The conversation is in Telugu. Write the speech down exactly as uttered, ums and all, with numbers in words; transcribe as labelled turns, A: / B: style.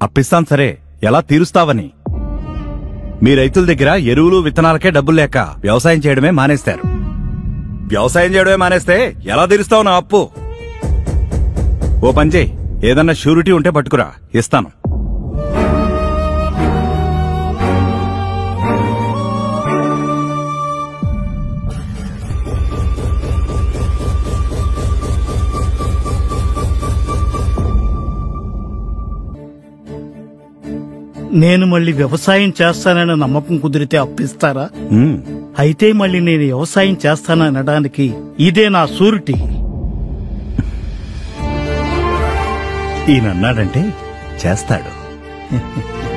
A: అప్పిస్తాను సరే, ఎలా తీరుస్తావని. మీ రైతుల దగ్గర ఎరువులు విత్తనాలకే డబ్బులు లేక వ్యవసాయం చేయడమే మానేస్తారు. వ్యవసాయం చేయడమే మానేస్తే ఎలా తీరుస్తావు నా అప్పు? ఓ పంజే, ఏదన్నా షూరిటీ ఉంటే పట్టుకురా, ఇస్తాను.
B: నేను మళ్ళీ వ్యవసాయం చేస్తానని నమ్మకం కుదిరితే అప్పిస్తారా? అయితే మళ్ళీ నేను వ్యవసాయం చేస్తాననడానికి ఇదే నా షూరిటీ.
A: ఈయనన్నాడంటే చేస్తాడు.